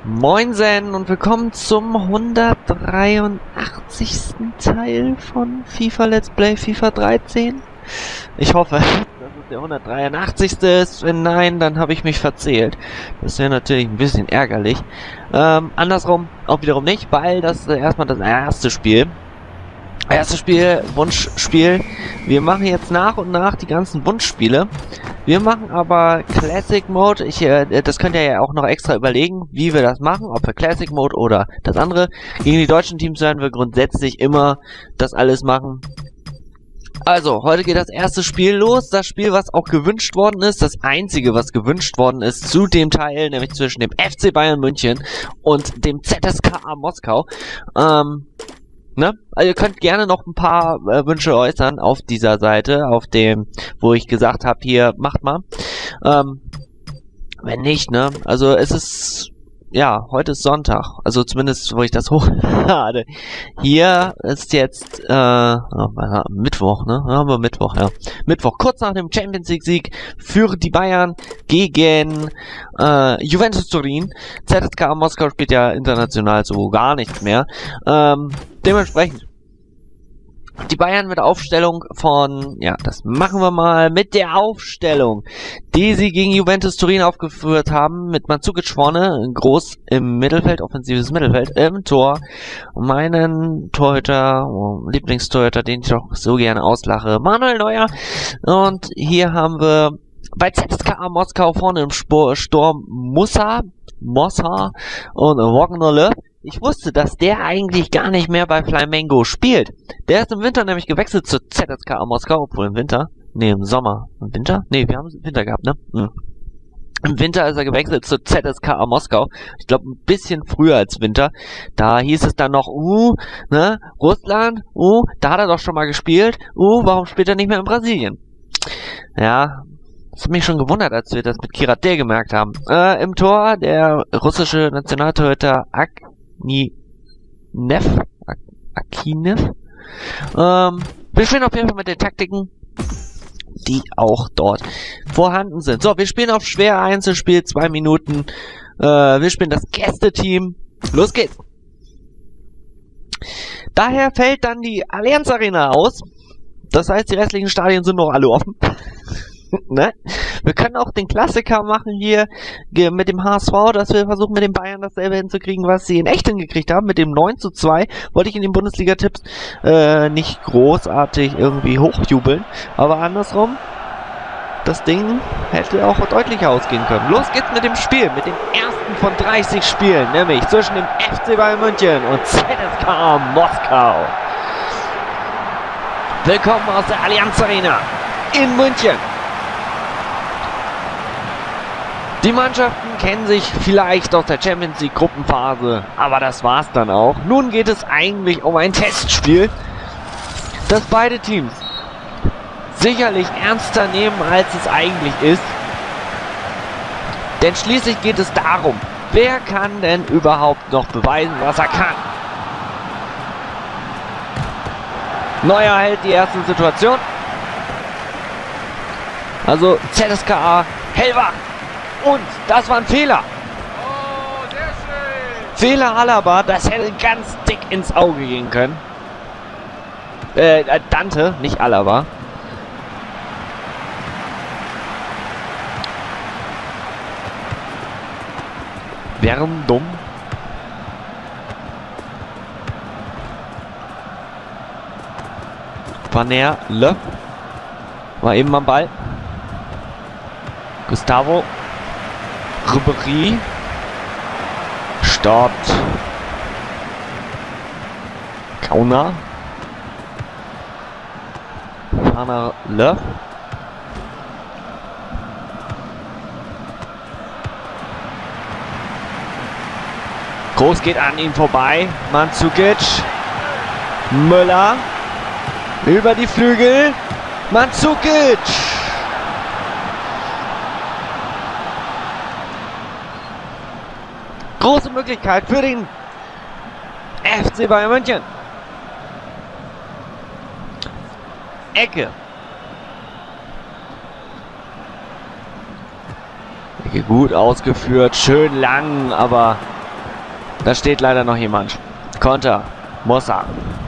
Moinsen und willkommen zum 183. Teil von FIFA Let's Play FIFA 13. Ich hoffe, dass es der 183. ist. Wenn nein, dann habe ich mich verzählt. Das wäre natürlich ein bisschen ärgerlich. Andersrum auch wiederum nicht, weil das ist erstmal das erste Spiel. Wunschspiel. Wir machen jetzt nach und nach die ganzen Wunschspiele. Wir machen aber Classic Mode. Das könnt ihr ja auch noch extra überlegen, wie wir das machen. Ob wir Classic Mode oder das andere. Gegen die deutschen Teams werden wir grundsätzlich immer das alles machen. Also, heute geht das erste Spiel los. Das Spiel, was auch gewünscht worden ist. Das einzige, was gewünscht worden ist zu dem Teil, nämlich zwischen dem FC Bayern München und dem ZSKA Moskau. Ne? Also ihr könnt gerne noch ein paar Wünsche äußern auf dieser Seite, auf dem, wo ich gesagt habe, hier, macht mal. Wenn nicht, ne? Also es ist, ja, heute ist Sonntag. Also zumindest, wo ich das hochlade. Hier ist jetzt, Mittwoch, ne? Ja, haben wir Mittwoch, ja. Mittwoch, kurz nach dem Champions League Sieg für die Bayern gegen Juventus Turin. ZSKA Moskau spielt ja international so gar nichts mehr. Dementsprechend die Bayern mit Aufstellung von, ja, das machen wir mal mit der Aufstellung, die sie gegen Juventus Turin aufgeführt haben, mit Mandzukic vorne, groß im Mittelfeld, offensives Mittelfeld, im Tor, meinen Torhüter, Lieblingstorhüter, den ich doch so gerne auslache, Manuel Neuer. Und hier haben wir bei ZSKA Moskau vorne im Sturm Mossa und Wagner. Ich wusste, dass der eigentlich gar nicht mehr bei Flamengo spielt. Der ist im Winter nämlich gewechselt zu ZSKA Moskau, obwohl im Winter, nee, im Sommer, im Winter? Nee, wir haben es im Winter gehabt, ne? Im Winter ist er gewechselt zu ZSKA Moskau. Ich glaube, ein bisschen früher als Winter. Da hieß es dann noch, ne, Russland, da hat er doch schon mal gespielt. Warum spielt er nicht mehr in Brasilien? Ja, das hat mich schon gewundert, als wir das mit Kirate gemerkt haben. Im Tor der russische Nationaltorhüter Akinev. Wir spielen auf jeden Fall mit den Taktiken, die auch dort vorhanden sind. So, wir spielen auf schwer Einzelspiel, 2 Minuten. Wir spielen das Gästeteam. Los geht's! Daher fällt dann die Allianz Arena aus. Das heißt, die restlichen Stadien sind noch alle offen. Ne? Wir können auch den Klassiker machen hier mit dem HSV, dass wir versuchen mit den Bayern dasselbe hinzukriegen, was sie in echt hingekriegt haben. Mit dem 9:2 wollte ich in den Bundesliga-Tipps nicht großartig irgendwie hochjubeln, aber andersrum, das Ding hätte auch deutlicher ausgehen können. Los geht's mit dem Spiel, mit dem ersten von 30 Spielen, nämlich zwischen dem FC Bayern München und ZSKA Moskau. Willkommen aus der Allianz Arena in München. Die Mannschaften kennen sich vielleicht aus der Champions League Gruppenphase, aber das war's dann auch. Nun geht es eigentlich um ein Testspiel, das beide Teams sicherlich ernster nehmen, als es eigentlich ist. Denn schließlich geht es darum, wer kann denn überhaupt noch beweisen, was er kann. Neuer hält die erste Situation. Also ZSKA hellwach. Und das war ein Fehler. Oh, sehr schön. Fehler Alaba, das hätte ganz dick ins Auge gehen können. Dante, nicht Alaba. Wären dumm. Vanerle war eben am Ball. Gustavo Ribéry stoppt. Kauna. Vanerle. Groß geht an ihm vorbei. Mandzukic. Müller. Über die Flügel. Mandzukic. Große Möglichkeit für den FC Bayern München. Ecke. Gut ausgeführt, schön lang, aber Da steht leider noch jemand. Konter. Mossa.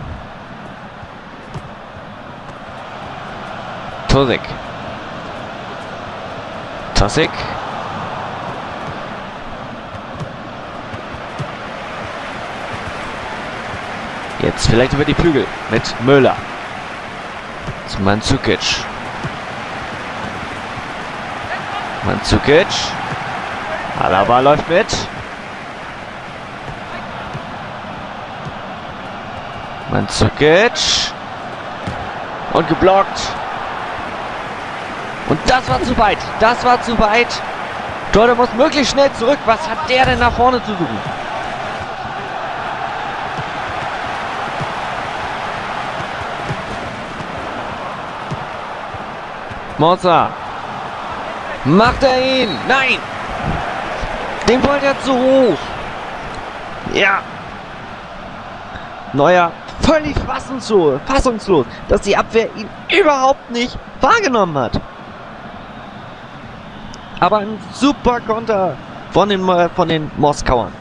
Tosic. Tosic. Jetzt vielleicht über die Flügel mit Müller. Zu Mandzukic. Mandzukic. Alaba läuft mit. Mandzukic. Und geblockt. Und das war zu weit. Das war zu weit. Torhüter muss möglichst schnell zurück. Was hat der denn nach vorne zu suchen? Mossa. Macht er ihn? Nein! Den wollte er zu hoch. Ja. Neuer völlig fassungslos, dass die Abwehr ihn überhaupt nicht wahrgenommen hat. Aber ein super Konter von den Moskauern.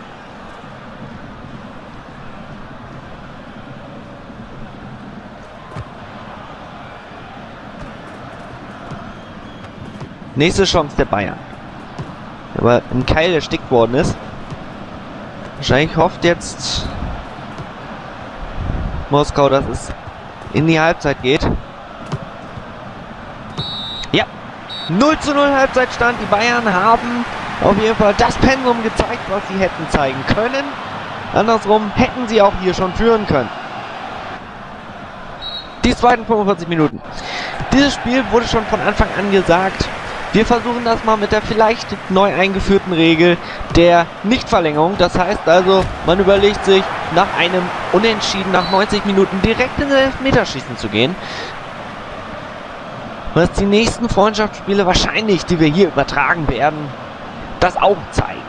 Nächste Chance der Bayern. Aber ein Keil erstickt worden ist. Wahrscheinlich hofft jetzt Moskau, dass es in die Halbzeit geht. Ja, 0:0 Halbzeitstand. Die Bayern haben auf jeden Fall das Pensum gezeigt, was sie hätten zeigen können. Andersrum hätten sie auch hier schon führen können. Die zweiten 45 Minuten. Dieses Spiel wurde schon von Anfang an gesagt. Wir versuchen das mal mit der vielleicht neu eingeführten Regel der Nichtverlängerung. Das heißt also, man überlegt sich, nach einem Unentschieden nach 90 Minuten direkt in den Elfmeterschießen zu gehen. Was die nächsten Freundschaftsspiele wahrscheinlich, die wir hier übertragen werden, das auch zeigen.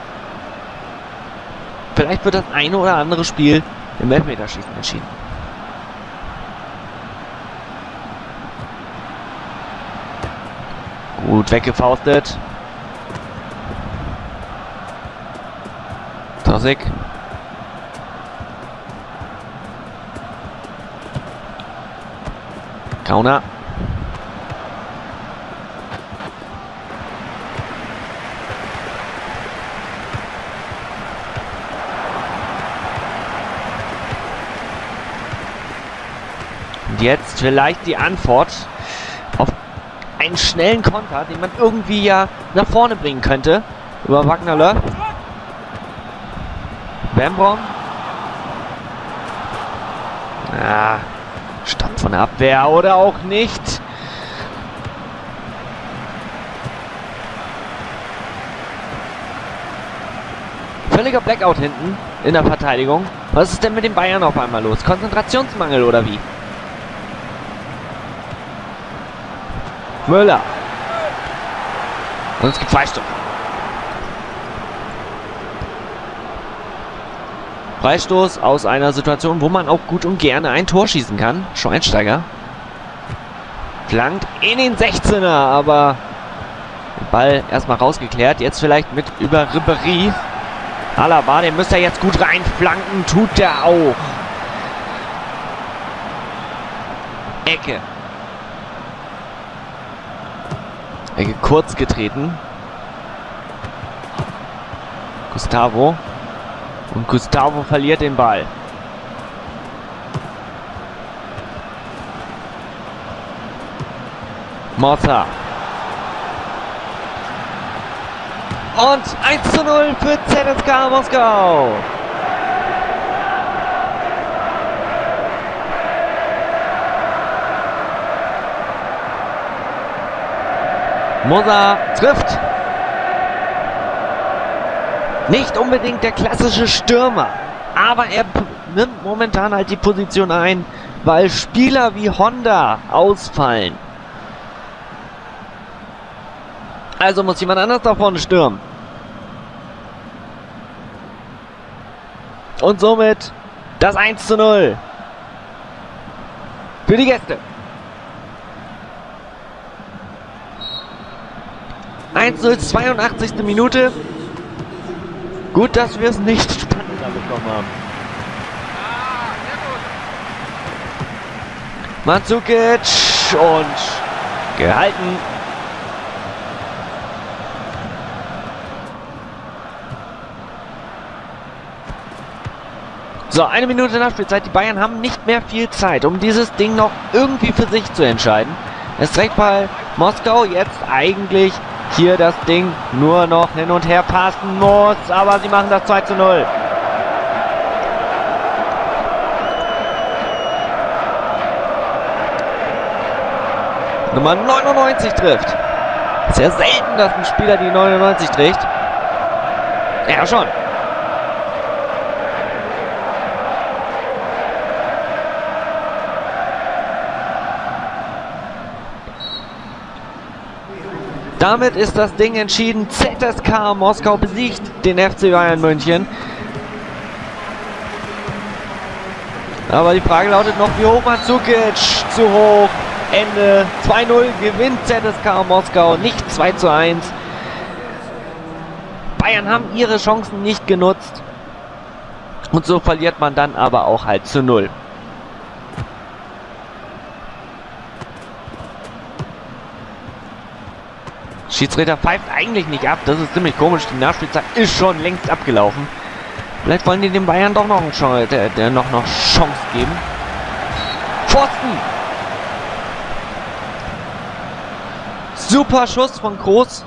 Vielleicht wird das eine oder andere Spiel im Elfmeterschießen entschieden. Gut weggefaustet. Tosic. Kauner. Und jetzt vielleicht die Antwort auf einen schnellen Konter, den man irgendwie ja nach vorne bringen könnte. Über Wagnerle. Wembron. Ah, Stopp von der Abwehr oder auch nicht. Völliger Blackout hinten in der Verteidigung. Was ist denn mit den Bayern auf einmal los? Konzentrationsmangel oder wie? Müller. Und es gibt Freistoß. Freistoß aus einer Situation, wo man auch gut und gerne ein Tor schießen kann. Schweinsteiger. Flankt in den 16er, aber der Ball erstmal rausgeklärt. Jetzt vielleicht mit über Ribéry. Alaba, den müsste er jetzt gut reinflanken. Tut der auch. Ecke. Ecke kurz getreten. Gustavo. Und Gustavo verliert den Ball. Mossa. Und 1:0 für ZSKA Moskau. Mossa trifft. Nicht unbedingt der klassische Stürmer, aber er nimmt momentan halt die Position ein, weil Spieler wie Honda ausfallen. Also muss jemand anders da vorne stürmen. Und somit das 1:0 für die Gäste. 1:0, 82. Minute. Gut, dass wir es nicht spannend da bekommen haben. Ah, sehr gut. Mandzukic und gehalten. So, 1 Minute Nachspielzeit. Die Bayern haben nicht mehr viel Zeit, um dieses Ding noch irgendwie für sich zu entscheiden. Es recht bei Moskau jetzt eigentlich hier das Ding nur noch hin und her passen muss, aber sie machen das 2:0. Nummer 99 trifft. Sehr selten, dass ein Spieler die 99 trägt. Ja, schon. Damit ist das Ding entschieden. ZSK Moskau besiegt den FC Bayern München. Aber die Frage lautet noch, wie hoch Mandzukic? Zu hoch. Ende 2:0 gewinnt ZSK Moskau, nicht 2:1. Bayern haben ihre Chancen nicht genutzt. Und so verliert man dann aber auch halt zu 0. Schiedsrichter pfeift eigentlich nicht ab, das ist ziemlich komisch, die Nachspielzeit ist schon längst abgelaufen. Vielleicht wollen die den Bayern doch noch eine Chance, noch Chance geben. Pfosten! Super Schuss von Kroos.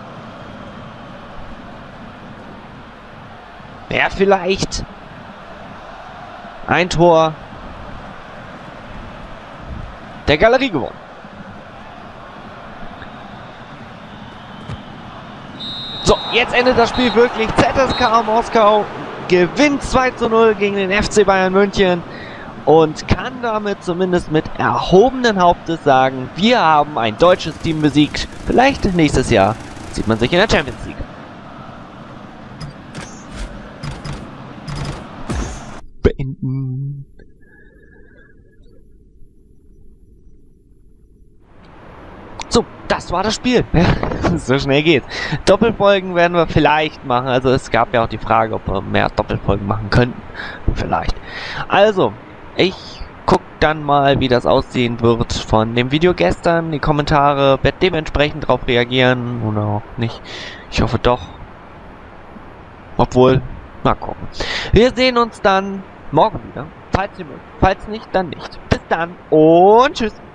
Wäre vielleicht ein Tor der Galerie gewonnen. So, jetzt endet das Spiel wirklich. ZSK Moskau gewinnt 2:0 gegen den FC Bayern München und kann damit zumindest mit erhobenen Hauptes sagen, wir haben ein deutsches Team besiegt. Vielleicht nächstes Jahr sieht man sich in der Champions League. Beenden. So, das war das Spiel. So schnell geht's. Doppelfolgen werden wir vielleicht machen. Also es gab ja auch die Frage, ob wir mehr Doppelfolgen machen könnten. Vielleicht. Also, ich guck dann mal, wie das aussehen wird von dem Video gestern. Die Kommentare, werde dementsprechend darauf reagieren oder auch nicht. Ich hoffe doch. Obwohl, mal gucken. Wir sehen uns dann morgen wieder. Falls ihr mögt. Falls nicht, dann nicht. Bis dann und tschüss.